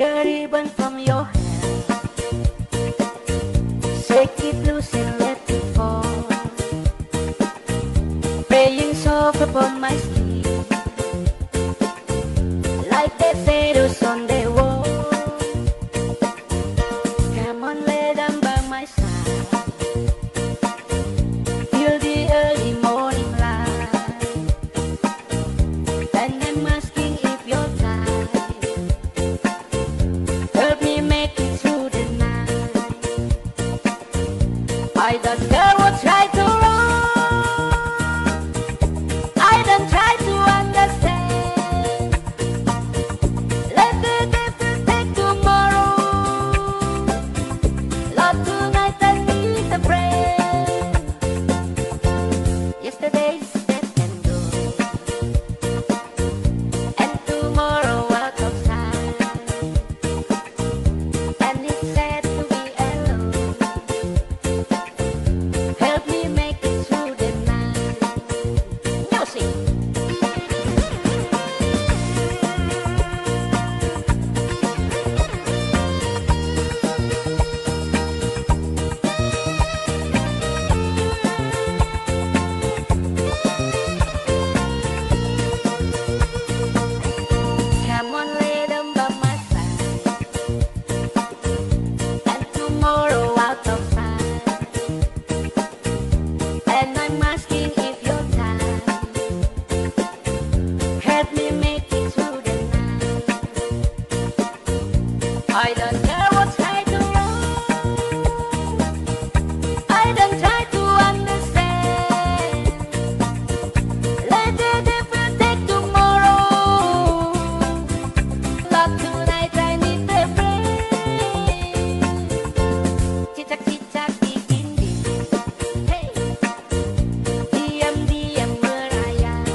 the ribbon from your hair, shake it loose and let it fall, praying soft upon my skin, like the shadows on the wall. Come on, lay down by my side, feel the early morning light, and I'm asking if you're tired. Help me make it through the night. I don't care what's right or wrong, I don't try to understand. Let the devil take tomorrow, Lord, tonight I need a friend. Yesterday's dead and gone, and tomorrow out of sight, and it's sad to be alone. Help me make it through the night. Music. Come on, lay down by my side, and tomorrow out of sight, and I'm asking if you're tired. Help me make it through the night. I don't care what's right or wrong, I don't try to understand. Let the devil take tomorrow, Lord, tonight I need a friend. Cicak-cicak di dinding, hey, diam-diam merayap,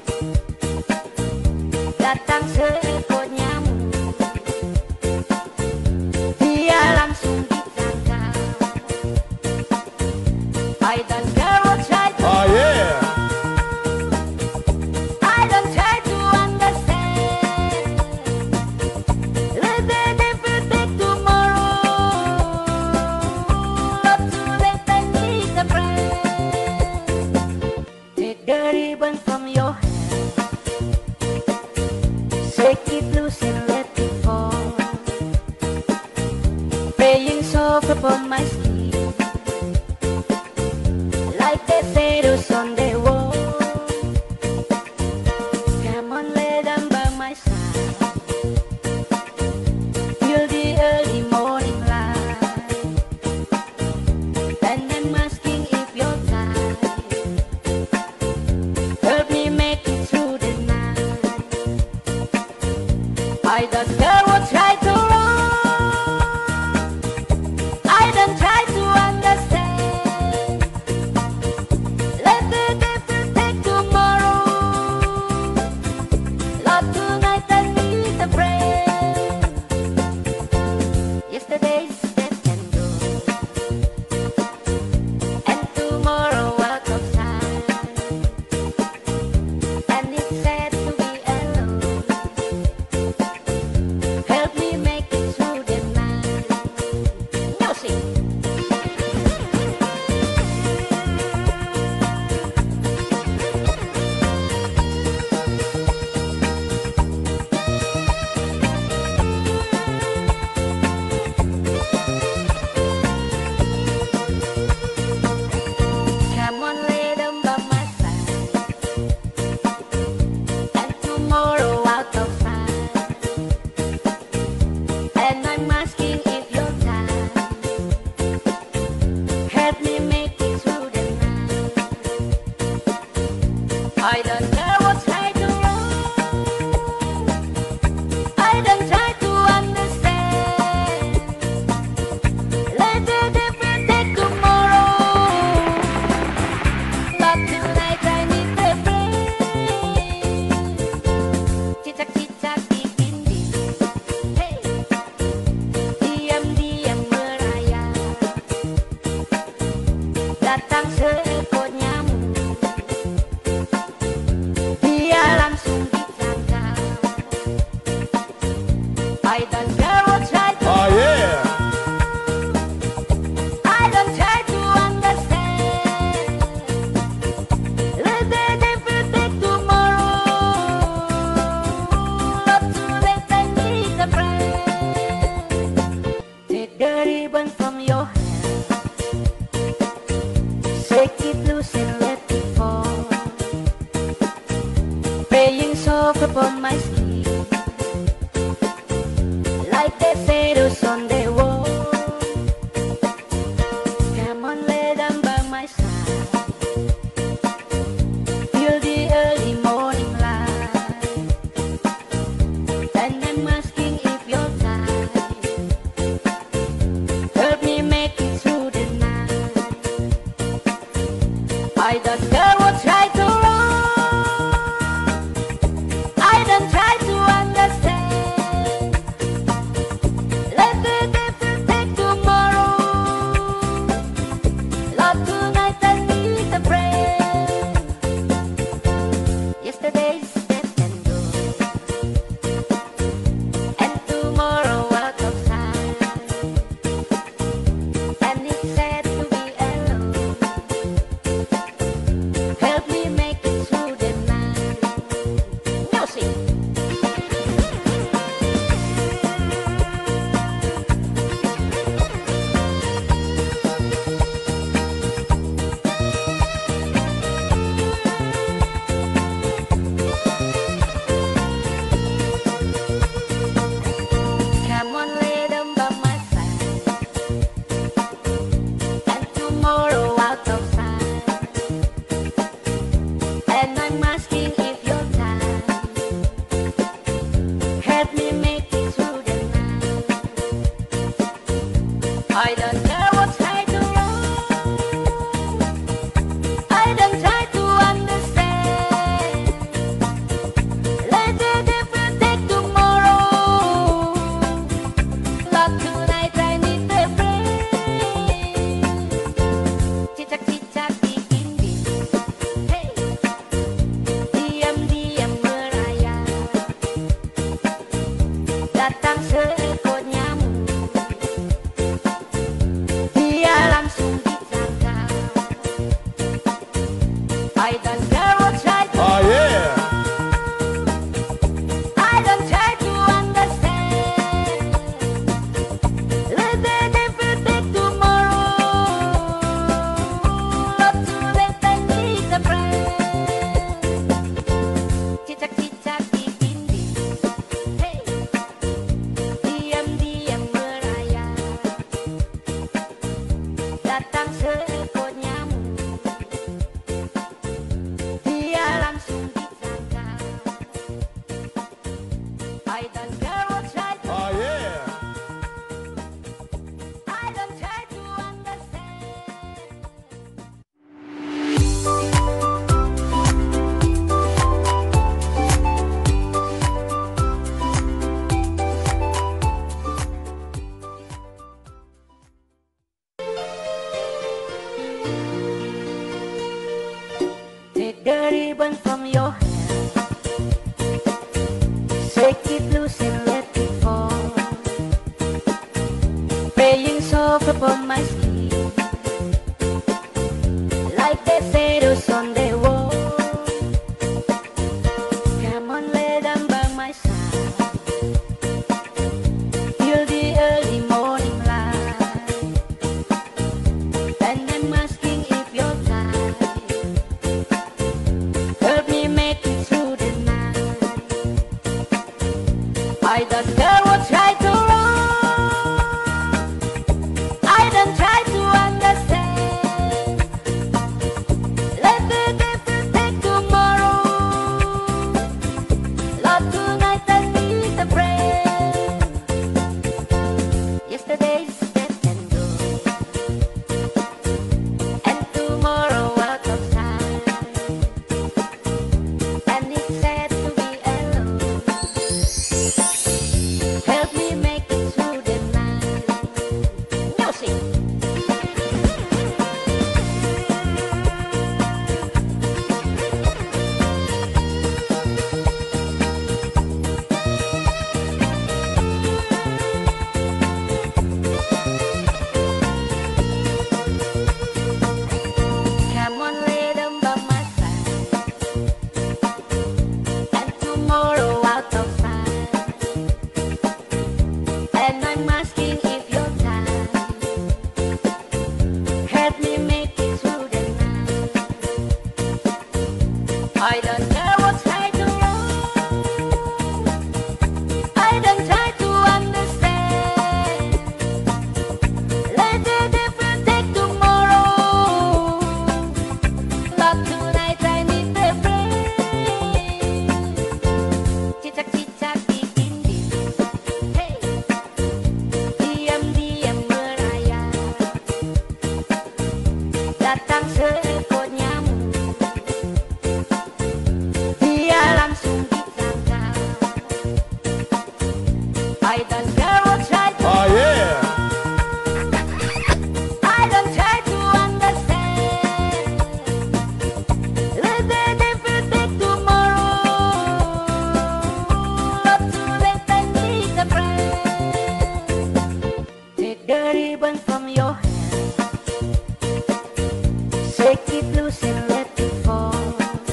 datang seekor nyamuk, dia langsung ditangkap. I don't care what's right or Oh yeah. I don't try to understand. Let the devil take tomorrow, not too late, I need a friend. Take the ribbon from your hair, shake it loose and let it fall, praying soft upon my skin, like the shadows on the wall. Come on, lay down by my side, feel the early morning light, and I'm asking if you're tired. Help me make it through the night. I don't care what's right or wrong, I don't try to understand. Let the devil take tomorrow, Lord, tonight I need a friend. Yesterday's dead and gone, and tomorrow out of sight, and it's sad to be alone. Help me make it through the night. Music. Come on, lay down by my side, and tomorrow out of sight, and I'm asking if you're tired. Help me make it through the night. I don't care what's right or wrong, I don't try to understand. Let the devil take tomorrow, Lord, tonight I need a friend. Cicak-cicak loose and let it fall, praying soft upon my skin, like the shadows on the wall. Come on, lay down by my side, till the early morning light, and I'm asking if you're tired. Help me make it through the night. I don't care what's right or wrong, I don't try to understand. Let the devil take tomorrow, Lord, tonight I need a friend. Yesterday's dead and gone, and tomorrow out of sight, and it's sad to be alone. Help me make it through the night. Music. Come on, lay down by my side, and tomorrow out of sight, and I'm asking if you're tired. Help me make it through the night. I don't care what's right or wrong, I don't try to understand. Let the devil take tomorrow, Lord, tonight I need a friend. Cicak-cicak di dinding, hey, diam-diam merayap, datang seekor nyamuk, dia langsung ditangkap. I don't care what's right or Oh yeah. I don't try to understand. Let the devil take tomorrow, not too late, I need a friend. Take the ribbon from your hand, shake it loose and let it fall,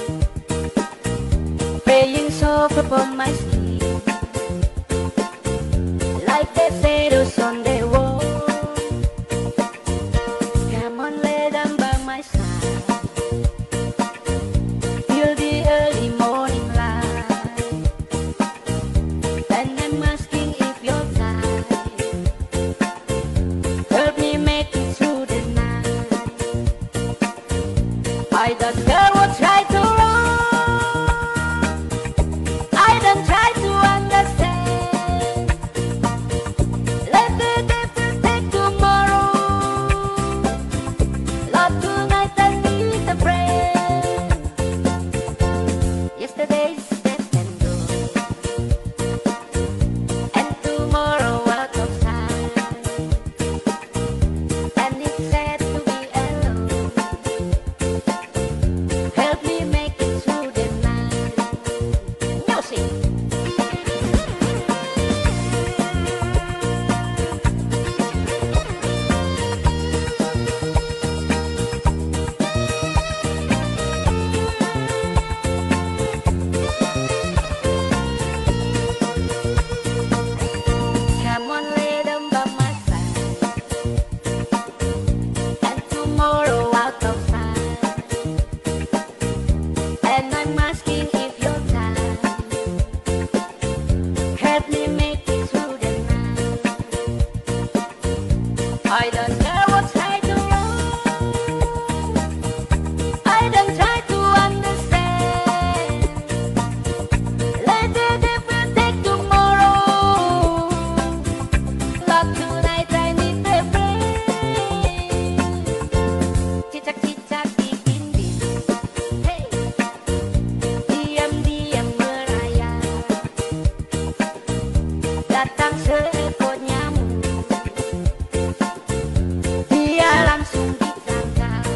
praying soft upon my skin, like the shadows on the wall. Come on, lay down by my side, till the early morning light, and I'm asking if you're tired. Help me make it through the night. I don't care what's right or wrong, I don't try to understand. Let the devil take tomorrow, Lord, tonight I need a friend. Yesterday's dead and gone, and tomorrow out of sight, and it's sad to be alone. Help me make it through the night. Music. Come on, lay down by my side, and tomorrow out of sight, and I'm asking if you're tired. Help me make it through the night. I don't care what's right or wrong, I don't try to understand. Let the devil take tomorrow, Lord, tonight I need a friend. Cicak-cicak di dinding, hey, diam-diam merayap, datang seekor nyamuk, dia langsung ditangkap.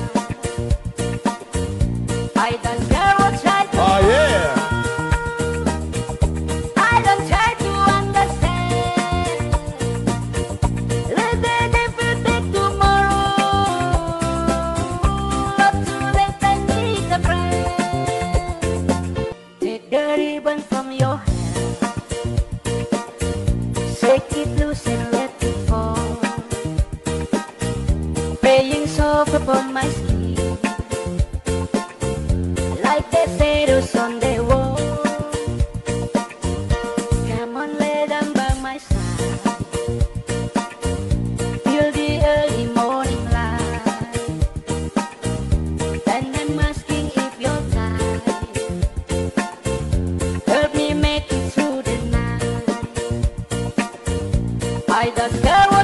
I don't care what's right or Oh yeah. I don't try to I don't care